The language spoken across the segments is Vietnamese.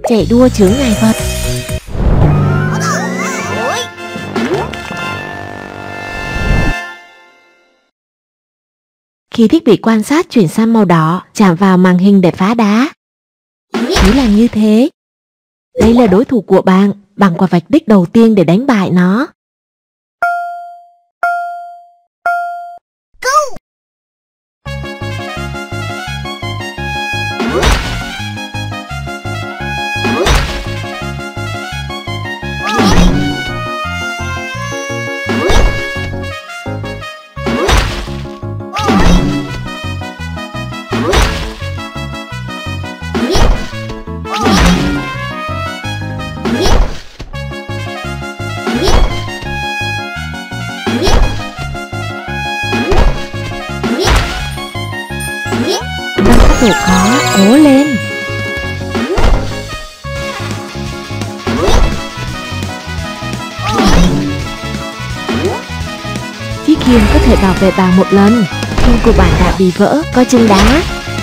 Chạy đua chướng ngại vật. Khi thiết bị quan sát chuyển sang màu đỏ, chạm vào màn hình để phá đá. Cứ làm như thế. Đây là đối thủ của bạn, bằng quả vạch đích đầu tiên để đánh bại nó. Độ khó, cố lên. Chiếc khiên có thể bảo vệ bạn một lần. Khiên của bạn đã bị vỡ, có chân đá.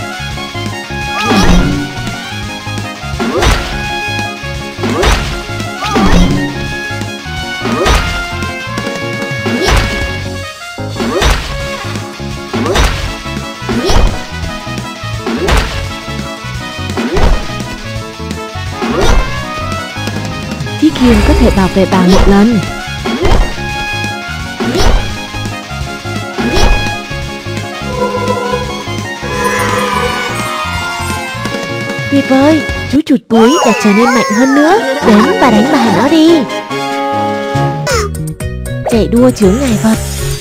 Chiếc khiên có thể bảo vệ bạn một lần. Tuyệt vời, chú chuột cuối đã trở nên mạnh hơn nữa. Đến và đánh bại nó đi. Chạy đua chướng ngại vật.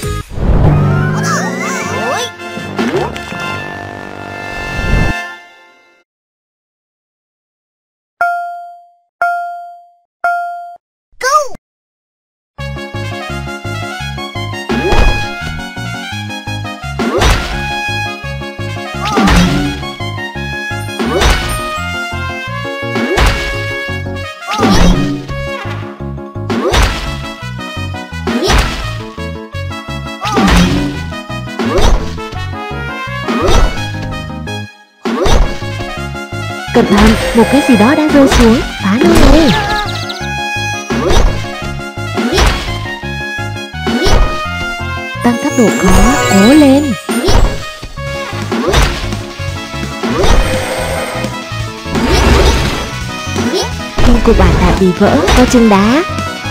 Cẩn thận, một cái gì đó đã rơi xuống, phá nó ngay. Tăng cấp độ khó, cố lên. Khiên của bạn đã bị vỡ, có chân đá.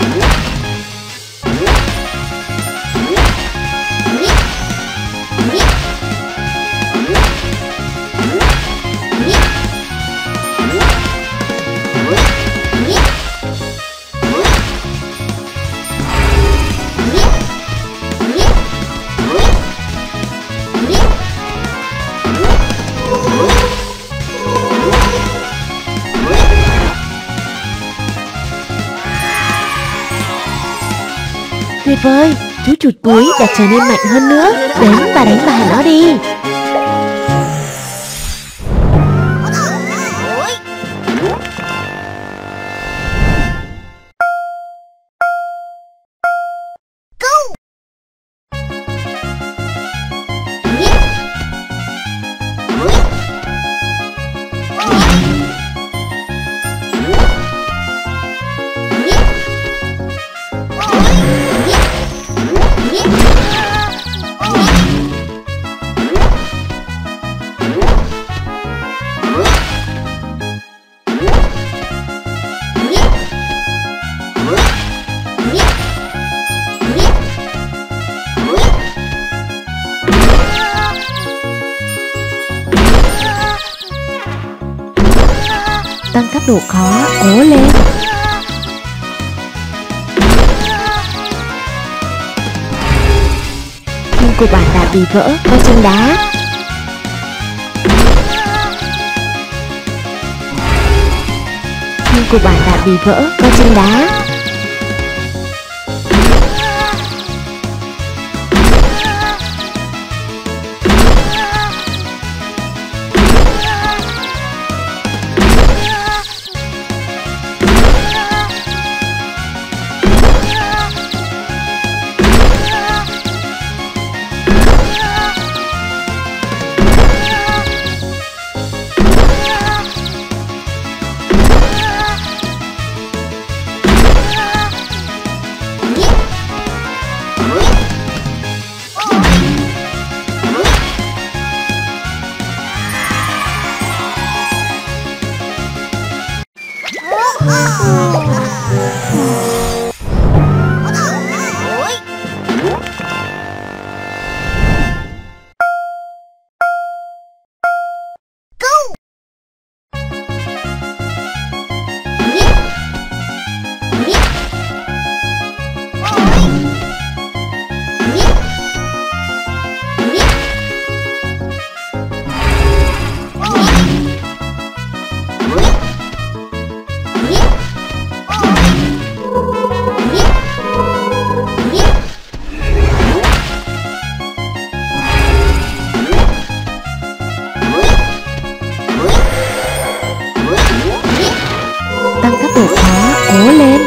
Tuyệt vời, chú chuột cuối đã trở nên mạnh hơn nữa. Đến và đánh bại nó đi. Tăng cấp độ khó, cố lên. Khiên của bạn đã bị vỡ, có chân đá. Khiên của bạn đã bị vỡ, có chân đá. Tăng cấp độ khó, cố lên.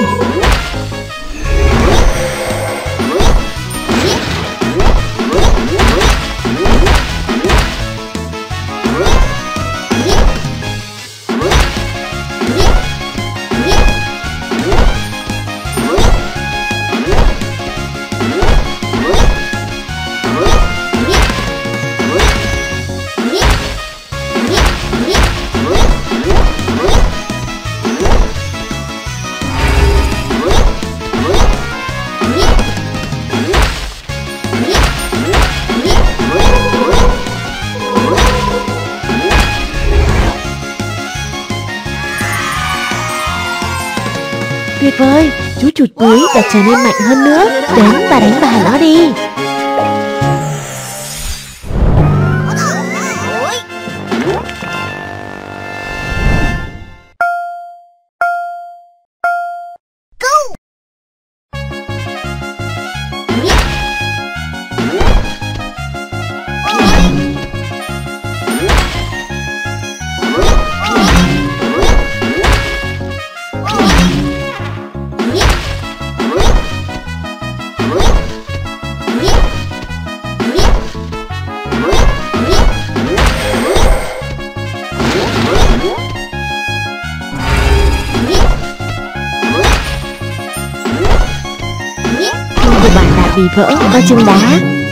Tuyệt vời, chú chuột túi đã trở nên mạnh hơn nữa. Đến và đánh bại nó đi. Của bạn đã bị vỡ ở chân đá.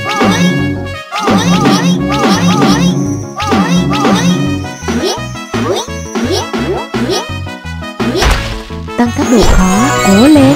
Tăng cấp độ khó, cố lên.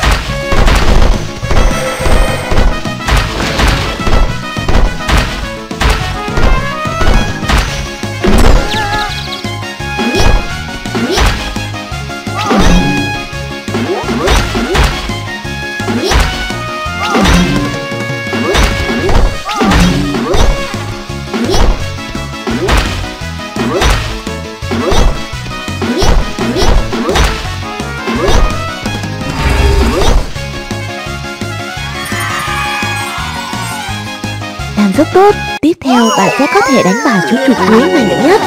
Làm rất tốt. Tiếp theo bạn sẽ có thể đánh bại chú chuột túi mạnh nhất.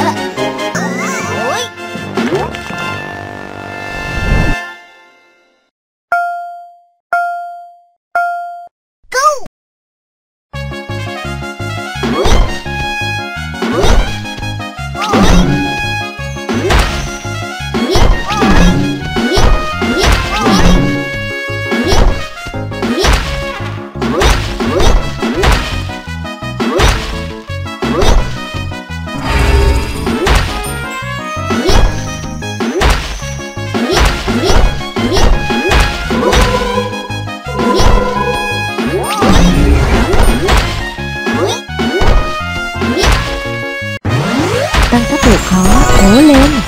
Tăng cấp độ khó, cố lên.